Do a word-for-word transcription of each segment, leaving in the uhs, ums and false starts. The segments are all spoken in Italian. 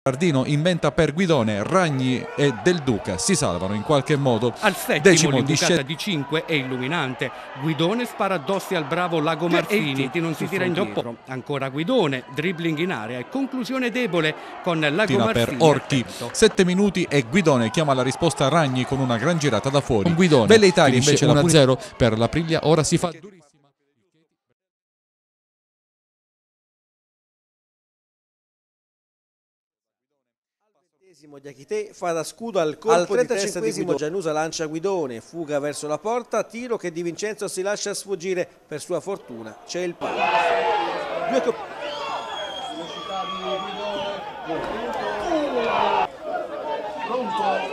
Berardino inventa per Guidone, Ragni e Del Duca si salvano in qualche modo. Al settimo Decimo l'imbucata di cinque è illuminante. Guidone spara addosso al bravo Lago Marfini, non si tira indietro. Ancora Guidone, dribbling in area e conclusione debole con Lago Marfini per Orti. Sette minuti e Guidone chiama la risposta Ragni con una gran girata da fuori. Con Guidone Bella Italia invece uno a zero per l'Aprilia, ora si fa Diakité fa da scudo al colpo al trentacinquesimo Giannusa lancia Guidone, fuga verso la porta, tiro che Di Vincenzo si lascia sfuggire, per sua fortuna c'è il palo. Due co velocità di Guidone. Pronto?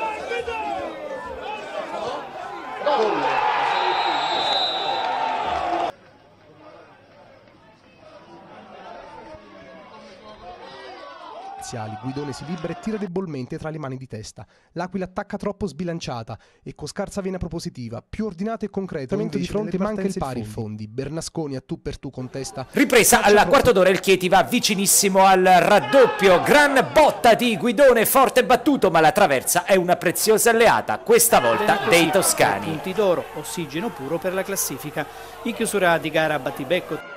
Guidone si libera e tira debolmente tra le mani di testa. L'Aquila attacca troppo sbilanciata e con scarsa vena propositiva, più ordinato e concreto. Di fronte manca il pari il Fondi. Bernasconi a tu per tu contesta. Ripresa alla quarta d'ora, il Chieti va vicinissimo al raddoppio. Gran botta di Guidone, forte battuto, ma la traversa è una preziosa alleata, questa volta dei toscani. Punti d'oro, ossigeno puro per la classifica. In chiusura di gara battibecco.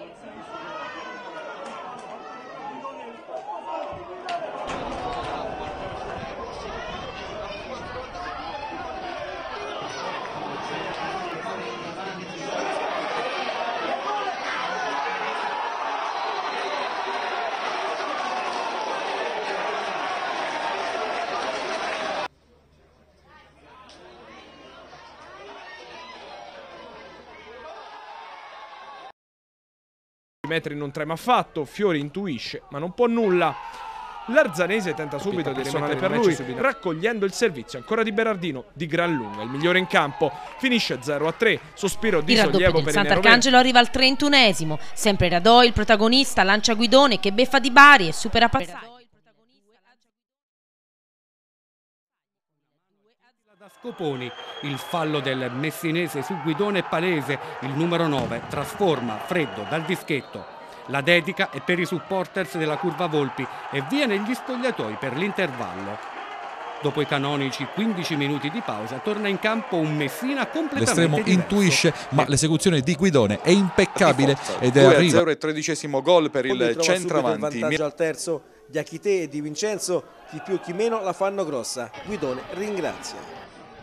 Metri non trema affatto, Fiori intuisce ma non può nulla. L'Arzanese tenta subito di rimettere per lui, raccogliendo il servizio ancora di Berardino di gran lunga, il migliore in campo. Finisce zero a tre, sospiro di sollievo per il Sant'Arcangelo arriva al trentunesimo, sempre Radoi il protagonista, lancia Guidone che beffa di Bari e supera Passai. Da Scoponi, il fallo del messinese su Guidone è palese, il numero nove trasforma freddo dal dischetto. La dedica è per i supporters della Curva Volpi e via negli spogliatoi per l'intervallo. Dopo i canonici quindici minuti di pausa torna in campo un Messina completamente L'estremo diverso. intuisce, ma l'esecuzione di Guidone è impeccabile ed due a arriva zero e tredicesimo gol per il centravanti. Il vantaggio al terzo, Diakité e Di Vincenzo, chi più chi meno la fanno grossa. Guidone ringrazia.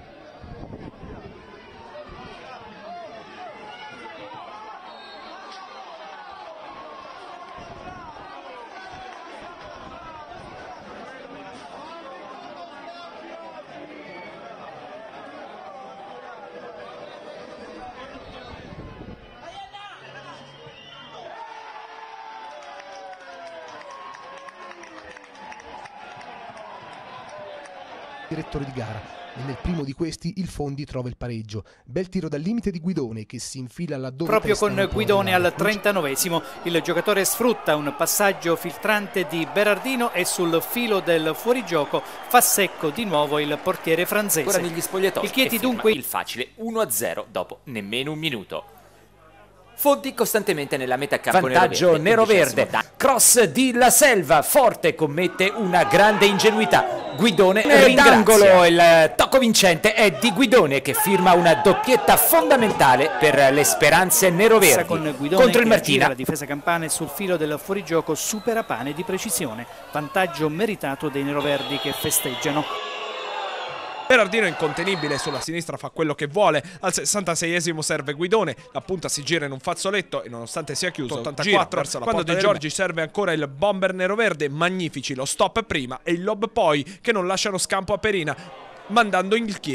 Direttore di gara e nel primo di questi il Fondi trova il pareggio. Bel tiro dal limite di Guidone che si infila laddove proprio con Guidone al trentanovesimo il giocatore sfrutta un passaggio filtrante di Berardino e sul filo del fuorigioco fa secco di nuovo il portiere franzese. Ora negli spogliatoi il Chieti dunque il facile uno a zero dopo nemmeno un minuto. Fondi costantemente nella metà campo. Vantaggio nero-verde. Cross di La Selva, forte, commette una grande ingenuità. Guidone d'angolo, il tocco vincente è di Guidone che firma una doppietta fondamentale per le speranze nero-verdi. Con Guidone contro il Martina. La difesa Campane sul filo del fuorigioco supera Pane di precisione. Vantaggio meritato dei neroverdi che festeggiano. Berardino è incontenibile, sulla sinistra fa quello che vuole, al sessantaseiesimo serve Guidone, la punta si gira in un fazzoletto e nonostante sia chiuso, ottantaquattro, verso la quando De Giorgi serve ancora il bomber nero-verde, magnifici lo stop prima e il lob poi che non lasciano scampo a Perina, mandando in il Chieti.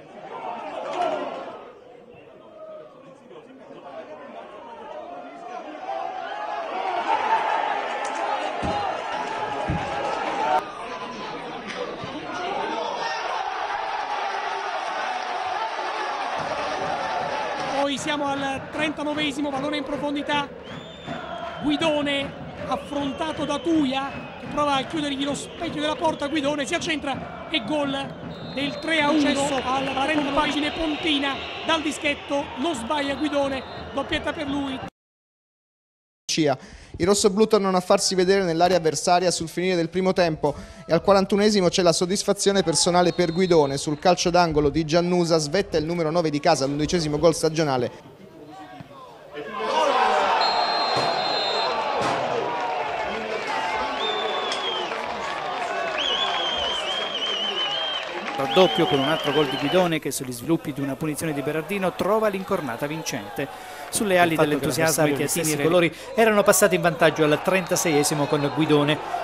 Poi siamo al trentanovesimo, pallone in profondità, Guidone affrontato da Tuia che prova a chiudergli lo specchio della porta. Guidone si accentra e gol del tre a uno al trenta pagine Pontina dal dischetto, non sbaglia Guidone, doppietta per lui. Lucia. I rossoblù tornano a farsi vedere nell'area avversaria sul finire del primo tempo e al quarantunesimo c'è la soddisfazione personale per Guidone. Sul calcio d'angolo di Giannusa svetta il numero nove di casa, l'undicesimo gol stagionale. Raddoppio con un altro gol di Guidone che sugli sviluppi di una punizione di Berardino trova l'incornata vincente. Sulle ali dell'entusiasmo i stessi colori erano passati in vantaggio al trentaseiesimo con Guidone.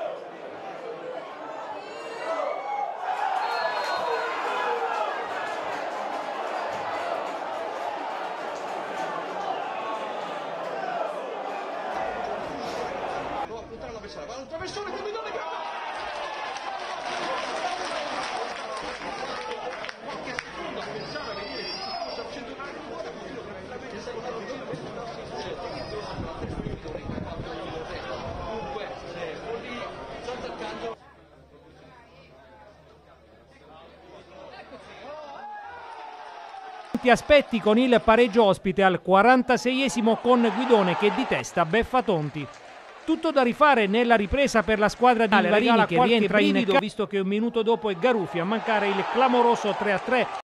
Ti aspetti con il pareggio ospite al quarantaseiesimo con Guidone che di testa beffa Tonti. Tutto da rifare nella ripresa per la squadra di Varini che rientra in campo, visto che un minuto dopo è Garuffi a mancare il clamoroso tre a tre.